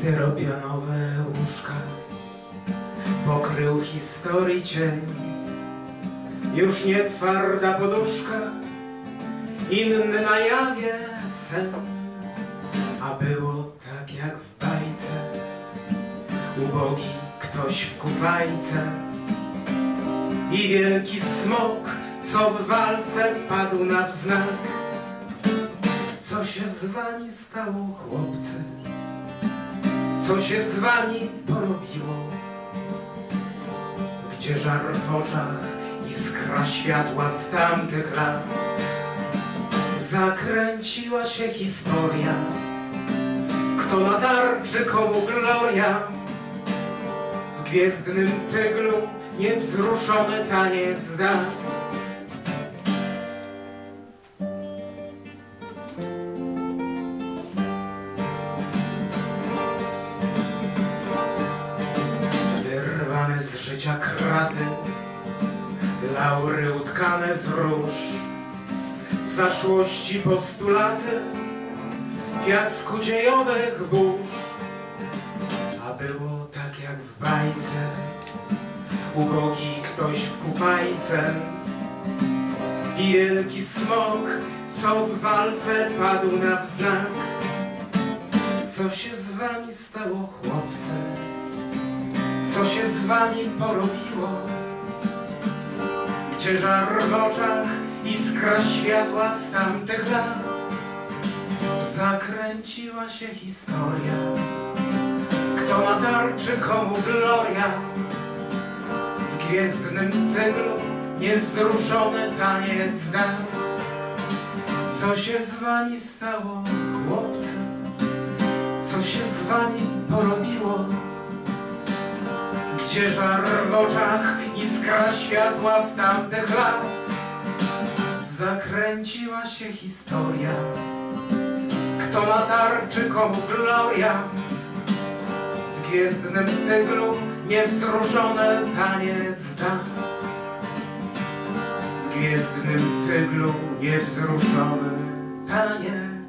Styropianowe łóżka pokrył historii cień. Już nie twarda poduszka, inny na jawie sen. A było tak jak w bajce, ubogi ktoś w kufajce i wielki smok, co w walce padł na wznak. Co się z wami stało, chłopcy? Co się z wami porobiło? Gdzie żar w oczach, iskra światła z tamtych lat? Zakręciła się historia, kto na tarczy, komu gloria. W gwiezdnym tyglu niewzruszony taniec da. Wyrwane z życia kraty, laury utkane z róż, zaszłości postulaty w piasku dziejowych burz. A było tak jak w bajce, ubogi ktoś w kufajce i wielki smok, co w walce padł na wznak. Co się z wami stało, chłopcy? Co się z wami porobiło? Gdzie żar w oczach, iskra światła z tamtych lat? Zakręciła się historia, kto na tarczy, komu gloria. W gwiezdnym tyglu niewzruszony taniec da. Co się z wami stało, chłopcy? Co się z wami porobiło? Gdzie żar w oczach, iskra światła z tamtych lat? Zakręciła się historia, kto na tarczy, komu gloria. W gwiezdnym tyglu niewzruszony taniec da. W gwiezdnym tyglu niewzruszony taniec